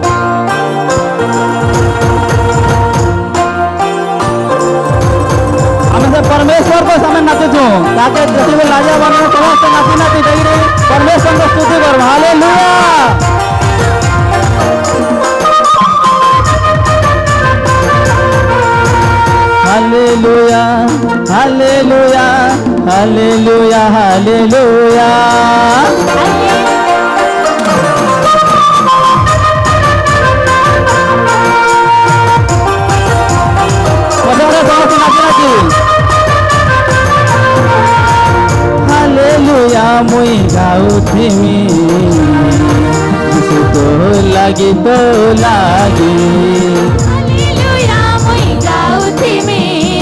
परमेश्वर को समय नाचुचु ताके जति राजा बन समस्त नाची नाची देखिए परमेश्वर को स्तुति कर हालेलुया हालेलुया हालेलुया हालेलुया हालेलुया हालेलुया मुई गाउथिमी यीशु तो लागी हालेलुया मुई गाउथिमी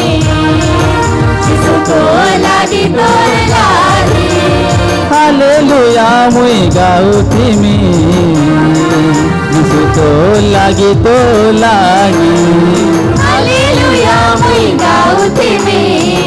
यीशु तो लागी हालेलुया मुई गाउथिमी यीशु तो लागी हालेलुया मुई गाउथिमी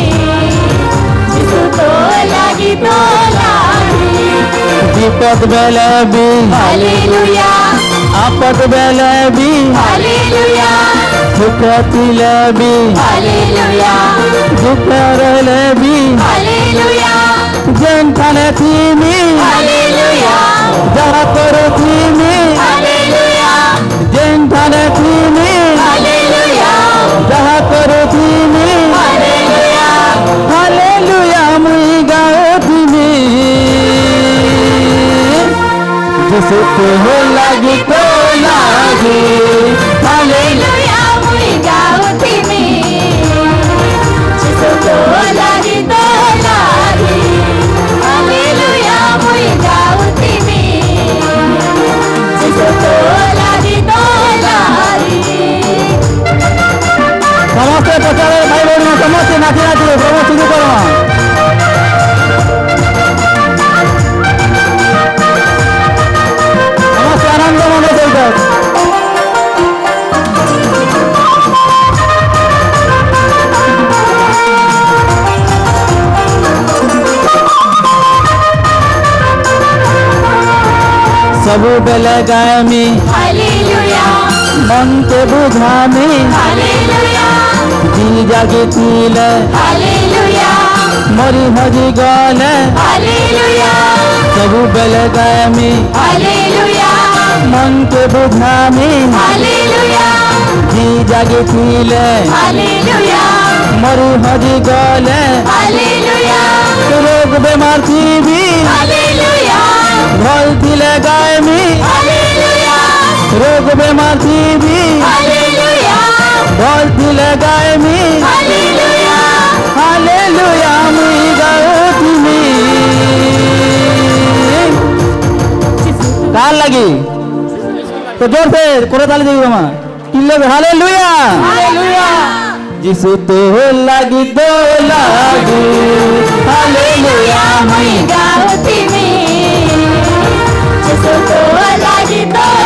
विपद बेले भी हालेलुया आपद बेले भी हालेलुया सुख थिले भी हालेलुया दुख रहले भी हालेलुया जेन थाने थीमी हालेलुया जहाँ करो थीमी हालेलुया जेन थाने थीमी हालेलुया जहाँ करो थीमी हालेलुया हालेलुया मुई गाओ थीमी जिसु तो लागी हालेलुया मुई गाउथिमी जिसु तो लागी हालेलुया मुई गाउथिमी जिसु तो लागी समस्ते पचारे भाई बहन समस्ते नाची नाची प्रभु शुरू करो समस्ते आनंद मन सहित सबु बेले गायमी हालेलुया मन के बुझामी हालेलुया जी जागी थीले हालेलुया मरी हजी गले हालेलुया सबु बेले गायमी हालेलुया मन के बुझामी हालेलुया जी जागी थीले हालेलुया मरी हजी गले हालेलुया रोग बेमार थी भी हालेलुया भल थिले गायमी हालेलुया रोग बेमार थी भी हालेलुया भल थिले गायमी हालेलुया हालेलुया मुई गाउथिमी काल लगी तो जोर से कोरे ताली देगी मामा किल्ले में हालेलुया हालेलुया जिसु तो लागी हालेलुया मुई गाउथिमी जिसु तो लागी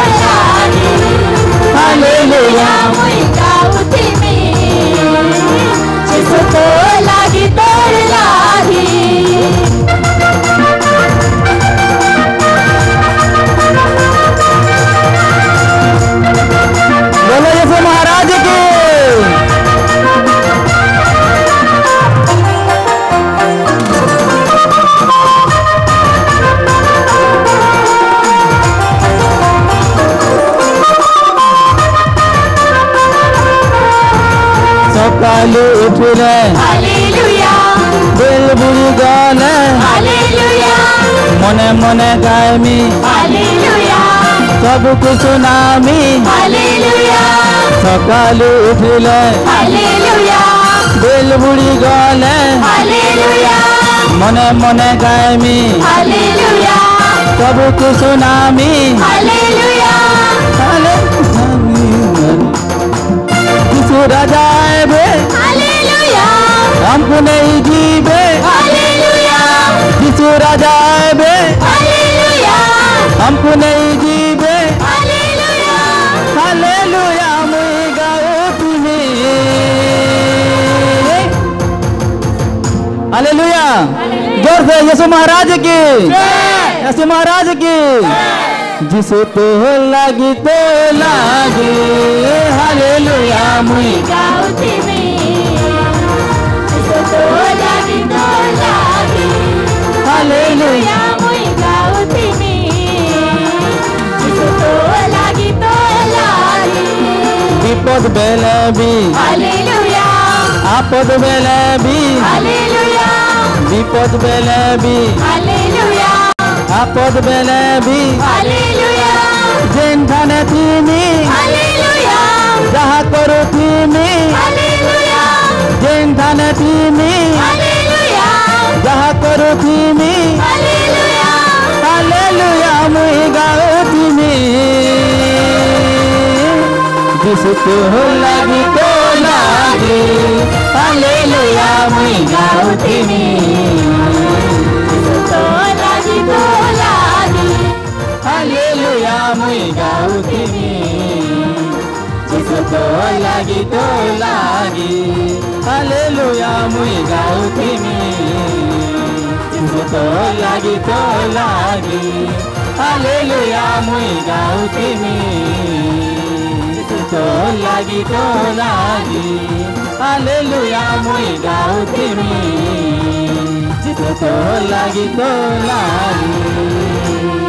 हालेलुया मुई गाउथिमी जिसु तो लागी बोलो यीशु महाराज की सकालू उठले हालेलुया बेल बुड़ी गले हालेलुया मने मने गायमी हालेलुया सब कुछ नामी हालेलुया सकालू उठले हालेलुया बेल बुड़ी गले हालेलुया मने मने गायमी हालेलुया सब कुछ नामी हालेलुया यीशु राजा आए हालेलुया हमको नहीं जीवे हालेलुया यीशु राजा आए हालेलुया हमको नहीं जीवे हालेलुया हालेलुया मुई गाउथिमी हालेलुया जोर से यीशु महाराज की यीशु महाराज की जिसु तो लागी हालेलुया मुई गाउती में जिसु तो लागी हालेलुया मुई गाउती में जिसु तो लागी विपद बेले भी हालेलुया आपद बेले भी हालेलुया विपद बेले भी हालेलुया आपद बेले भी हालेलुया जेन थाने थीमी हालेलुया जहाँ करो थीमी हालेलुया जेन थाने थीमी हालेलुया जहाँ करो थीमी हालेलुया हालेलुया मुई गाओ थीमी जिसु तो लागी हालेलुया मुई गाओ थीमी तो लागी हालेलुया मुई गाओ थीमी जिसु तो लागी हालेलुया मुई गाओ थीमी जिसु तो लागी हालेलुया मुई गाओ थीमी जिसु तो लागी हालेलुया मुई गाओ थीमी जिसु तो लागी